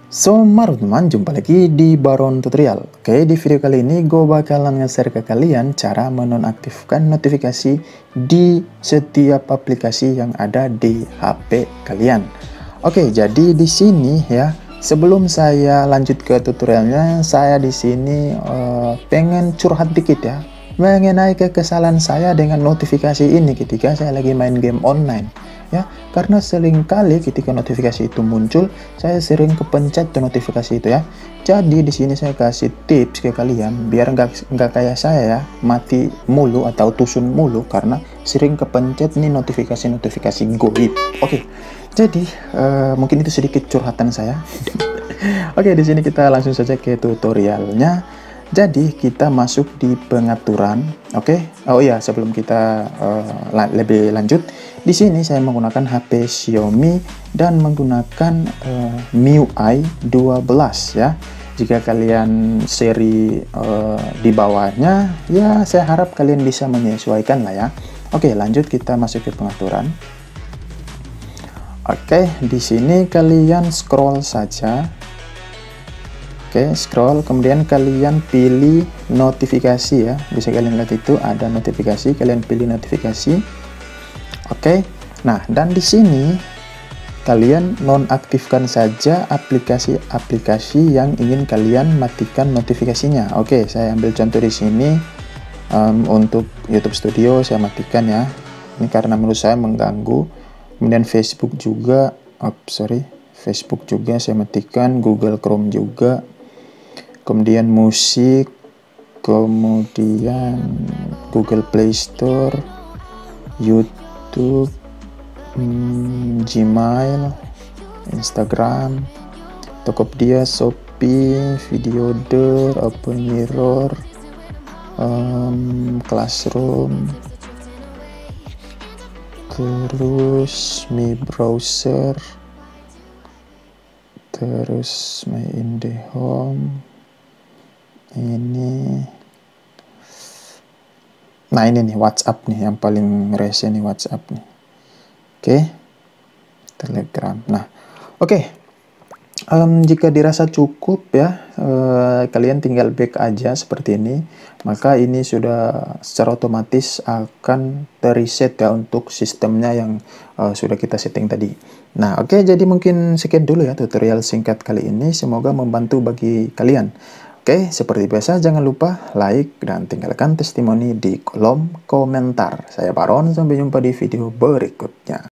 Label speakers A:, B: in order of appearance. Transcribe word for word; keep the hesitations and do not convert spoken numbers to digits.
A: So, maro teman, jumpa lagi di Baron Tutorial. Oke, di video kali ini gue bakalan nge-share ke kalian cara menonaktifkan notifikasi di setiap aplikasi yang ada di H P kalian. Oke, jadi di sini ya, sebelum saya lanjut ke tutorialnya, saya di sini uh, pengen curhat dikit ya, mengenai kekesalan saya dengan notifikasi ini ketika saya lagi main game online. Ya, karena seringkali ketika notifikasi itu muncul, saya sering kepencet notifikasi itu ya. Jadi di sini saya kasih tips ke kalian biar nggak nggak kayak saya ya, mati mulu atau tusun mulu karena sering kepencet nih notifikasi-notifikasi goib. Oke, jadi uh, mungkin itu sedikit curhatan saya. Oke, di sini kita langsung saja ke tutorialnya. Jadi kita masuk di pengaturan, oke? Okay? Oh iya, sebelum kita uh, la lebih lanjut, di sini saya menggunakan H P Xiaomi dan menggunakan uh, M I U I dua belas ya. Jika kalian seri uh, di bawahnya, ya saya harap kalian bisa menyesuaikan lah ya. Oke, lanjut kita masuk ke pengaturan. Oke, di sini kalian scroll saja. Oke, scroll, kemudian kalian pilih notifikasi ya. Bisa kalian lihat itu ada notifikasi, kalian pilih notifikasi. Oke. Nah, dan di sini kalian nonaktifkan saja aplikasi-aplikasi yang ingin kalian matikan notifikasinya. Oke, saya ambil contoh di sini um, untuk YouTube Studio saya matikan ya. Ini karena menurut saya mengganggu. Kemudian Facebook juga, oh, sorry, Facebook juga saya matikan, Google Chrome juga. Kemudian musik, kemudian Google Play Store, YouTube, hmm, Gmail, Instagram, Tokopedia, Shopee, Videoder, Open Mirror, um, Classroom, terus Mi Browser, terus My IndiHome. Ini, nah ini nih WhatsApp nih yang paling rese nih WhatsApp nih. Oke, Telegram. Nah, oke. Um, jika dirasa cukup ya, uh, kalian tinggal back aja seperti ini. Maka ini sudah secara otomatis akan terreset ya untuk sistemnya yang uh, sudah kita setting tadi. Nah, oke. Jadi mungkin sekian dulu ya tutorial singkat kali ini. Semoga membantu bagi kalian. Oke, seperti biasa jangan lupa like dan tinggalkan testimoni di kolom komentar. Saya Baron, sampai jumpa di video berikutnya.